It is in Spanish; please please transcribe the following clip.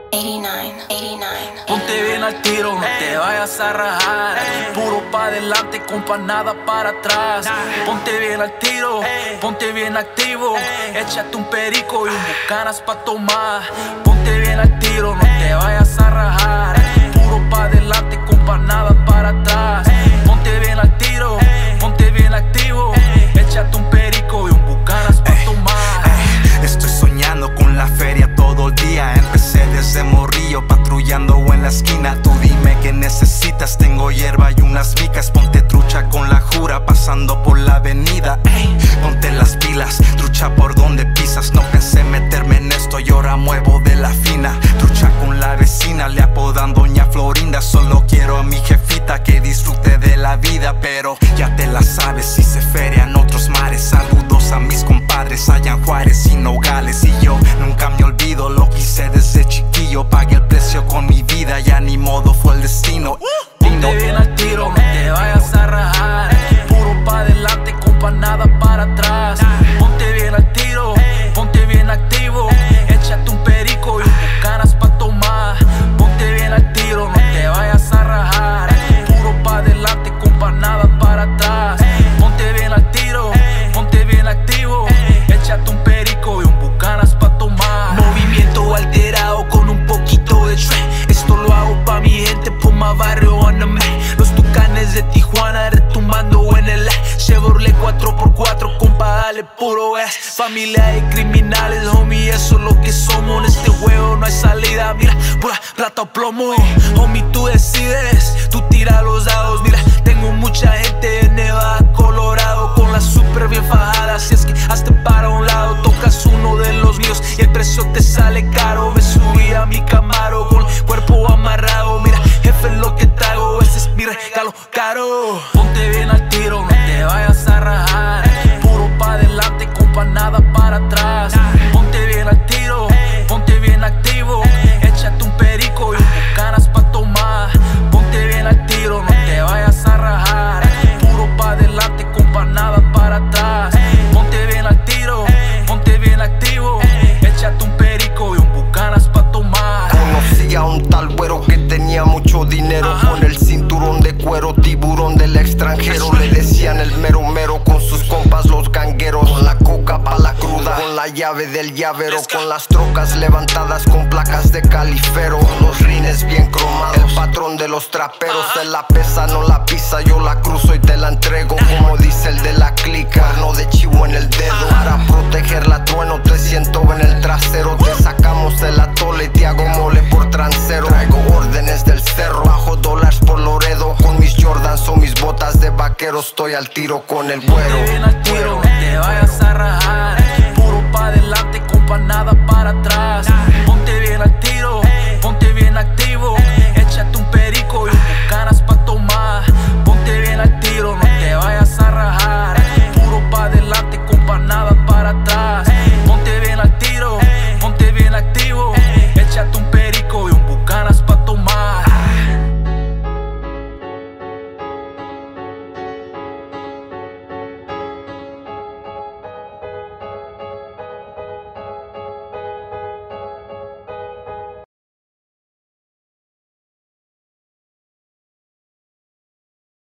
89. Ponte bien al tiro, no te vayas a rajar. Puro pa' adelante, compa, nada para atrás. Ponte bien al tiro, ponte bien activo. Échate un perico y un bucanas pa' tomar. Ponte bien al tiro, no te vayas a rajar. Puro pa' adelante, compa, nada para atrás. Ponte bien al tiro, ponte bien activo. Échate un perico y un bucanas pa' tomar. Estoy soñando con la feria todo el día. Empecé desde morrillo patrullando en la esquina. Tú dime qué necesitas, tengo hierba y unas vicas. Ponte trucha con la jura pasando por la avenida. Ponte las pilas, trucha por donde pisas. No pensé meterme en esto y ahora muevo de la fina. Trucha con la vecina, le apodan Doña Florinda. Solo quiero a mi jefita que disfrute de la vida. Pero ya te la sabes, si se feria en otros mares. Saludos a mis compadres allá en Juárez y Nogales. Y yo nunca me olvido lo que hice desde chiquillo. Pagué el precio con mi vida, ya ni modo, fue el destino. Ponte bien al tiro, no te vayas a rajar. Puro pa' adelante, compa, nada para atrás. Ponte bien al tiro, ponte bien activo. Échate un perico y un bucanas pa' tomar. Ponte bien al tiro, no te vayas a rajar. Puro pa' adelante, compa, nada para atrás. Ponte bien al tiro, ponte bien activo. Échate un perico y un bucanas pa' tomar. Movimiento alterado con un poquito de trap. Esto lo hago pa' mi gente, por my barrio, anime. Los tucanes de Tijuana retumbando en el Chevrolet 4x4, compa, dale puro es. Familia de criminales, homie, eso es lo que somos. En este juego no hay salida, mira, pura plata o plomo. Homie, tú decides, tú tira los dados. Mira, tengo mucha gente en Nevada, Colorado, con la super bien fajada. Si es que hazte para un lado, tocas uno de los míos y el precio te sale caro. Me subí a mi Camaro con el cuerpo amarrado. Mira, jefe, es lo que traigo, este es mi regalo caro. Ponte bien al tiro, no te vayas a rajar. Puro pa' adelante, compa, nada para atrás. Ponte bien al tiro, ponte bien activo. Échate un perico y un bucanas pa' tomar. Ponte bien al tiro, no te vayas a rajar. Puro pa' adelante, compa, nada para atrás. Ponte bien al tiro, ponte bien activo. Échate un perico y un bucanas pa' tomar. Conocí a un tal güero que tenía mucho dinero, con el cinturón de cuero, tiburón del extranjero. Le decían el mero mero, con sus compas los gangueros. Con la coca pa' la cruda, con la llave del llavero. Con las trocas levantadas con placas de califero. Los rines bien cromados, el patrón de los traperos. Se la pesa, no la pisa, yo la cruzo y te la entrego. Como dice el de la clica, cuerno de chivo en el dedo. Para protegerla trueno, te siento en el trasero. Te sacamos el atole y te hago mole por transero. Traigo órdenes del cerro, bajo dólares por Loredo. Con mis Jordans o mis botas de vaquero, estoy al tiro con el güero. Ponte bien al tiro, no te vayas a rajar. Puro pa' adelante, compa, nada